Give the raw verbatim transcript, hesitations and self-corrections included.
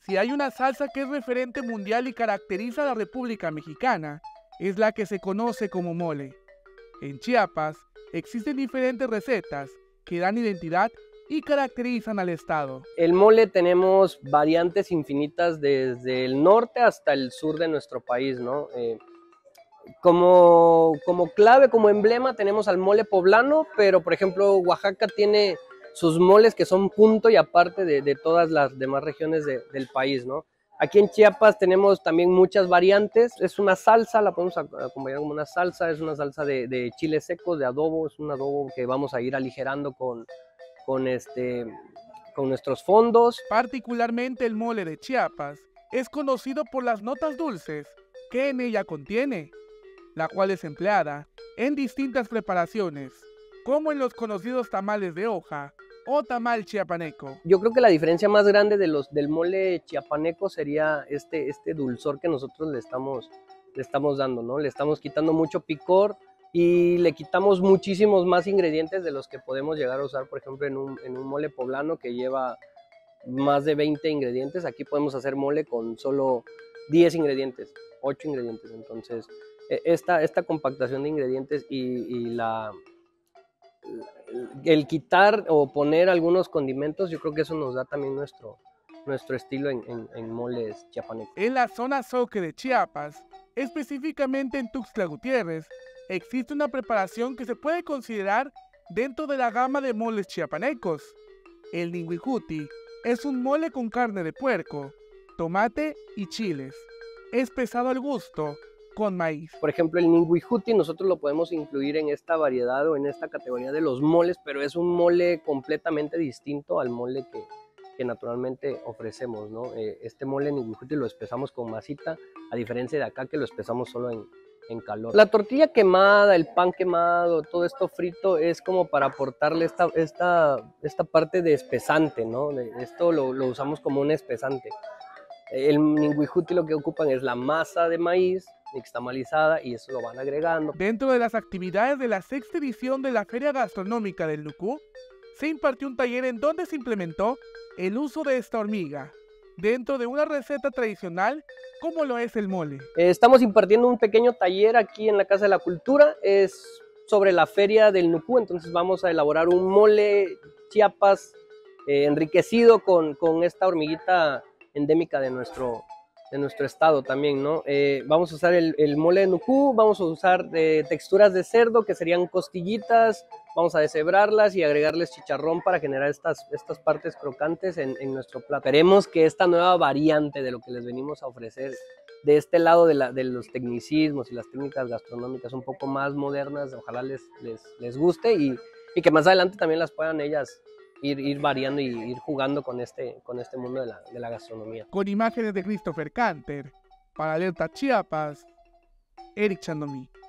Si hay una salsa que es referente mundial y caracteriza a la República Mexicana, es la que se conoce como mole. En Chiapas existen diferentes recetas que dan identidad y caracterizan al estado. El mole tenemos variantes infinitas desde el norte hasta el sur de nuestro país, ¿no? Eh, como, como clave, como emblema tenemos al mole poblano, pero por ejemplo Oaxaca tiene sus moles que son punto y aparte de, de todas las demás regiones de, del país, ¿no? Aquí en Chiapas tenemos también muchas variantes, es una salsa, la podemos acompañar como una salsa, es una salsa de, de chiles secos, de adobo, es un adobo que vamos a ir aligerando con, con, este, con nuestros fondos. Particularmente el mole de Chiapas es conocido por las notas dulces que en ella contiene, la cual es empleada en distintas preparaciones, como en los conocidos tamales de hoja o tamal chiapaneco. Yo creo que la diferencia más grande de los, del mole chiapaneco sería este, este dulzor que nosotros le estamos, le estamos dando, ¿no? Le estamos quitando mucho picor y le quitamos muchísimos más ingredientes de los que podemos llegar a usar, por ejemplo, en un, en un mole poblano que lleva más de veinte ingredientes. Aquí podemos hacer mole con solo diez ingredientes, ocho ingredientes. Entonces, esta, esta compactación de ingredientes y, y la... el quitar o poner algunos condimentos, yo creo que eso nos da también nuestro, nuestro estilo en, en, en moles chiapanecos. En la zona Zoque de Chiapas, específicamente en Tuxtla Gutiérrez, existe una preparación que se puede considerar dentro de la gama de moles chiapanecos. El ningüijuti es un mole con carne de puerco, tomate y chiles. Es pesado al gusto, con maíz. Por ejemplo, el ningüijuti nosotros lo podemos incluir en esta variedad o en esta categoría de los moles, pero es un mole completamente distinto al mole que, que naturalmente ofrecemos, ¿no? Eh, este mole ningüijuti lo espesamos con masita, a diferencia de acá que lo espesamos solo en, en calor. La tortilla quemada, el pan quemado, todo esto frito es como para aportarle esta, esta, esta parte de espesante, ¿no? Esto lo, lo usamos como un espesante. El ningüijuti lo que ocupan es la masa de maíz nixtamalizada y eso lo van agregando. Dentro de las actividades de la sexta edición de la Feria Gastronómica del Nucú, se impartió un taller en donde se implementó el uso de esta hormiga, dentro de una receta tradicional como lo es el mole. Eh, estamos impartiendo un pequeño taller aquí en la Casa de la Cultura, es sobre la Feria del Nucú, entonces vamos a elaborar un mole Chiapas eh, enriquecido con, con esta hormiguita endémica de nuestro, de nuestro estado también, ¿no? Eh, vamos a usar el, el mole de nucú, vamos a usar eh, texturas de cerdo que serían costillitas, vamos a deshebrarlas y agregarles chicharrón para generar estas, estas partes crocantes en, en nuestro plato. Esperemos que esta nueva variante de lo que les venimos a ofrecer de este lado de, la, de los tecnicismos y las técnicas gastronómicas un poco más modernas, ojalá les, les, les guste y, y que más adelante también las puedan ellas Ir, ir variando y ir jugando con este, con este mundo de la, de la gastronomía. Con imágenes de Christopher Canter, para Alerta Chiapas, Eric Chandomí.